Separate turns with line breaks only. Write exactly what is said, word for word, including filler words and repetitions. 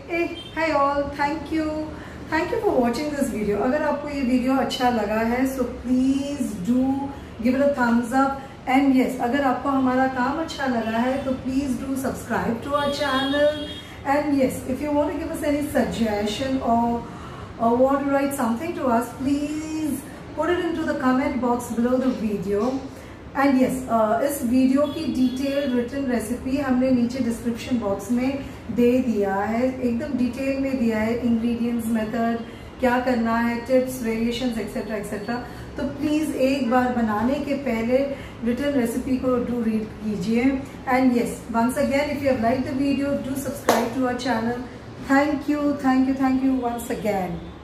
Hey, hi all, thank you. Thank you for watching this video. अगर आपको ये video अच्छा लगा है so please do give it a thumbs up. And yes, अगर आपको हमारा काम अच्छा लगा है तो please do subscribe to our channel. And yes, if you want to give us any suggestion or, or want to write something to us, please put it into the comment box below the video. And yes, uh, इस video की detail written recipe हमने नीचे description box में दे दिया है, एकदम detail में दिया है, इंग्रेडिएंट्स, मेथड, क्या करना है, टिप्स, वेरिएशंस एक्सेट्रा एक्सेट्रा. तो प्लीज़ एक बार बनाने के पहले रिटन रेसिपी को डू रीड कीजिए. And yes, once again if you have like the video, do subscribe to our channel. Thank you, thank you, thank you once again.